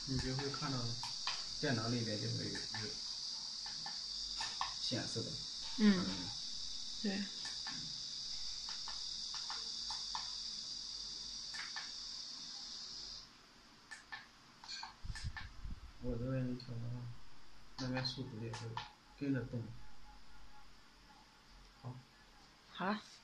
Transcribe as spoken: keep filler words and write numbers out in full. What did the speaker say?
你就会看到电脑里边就会有显示的。 嗯，对。 我这边调的话，那边数值也会跟着动。好。 好了。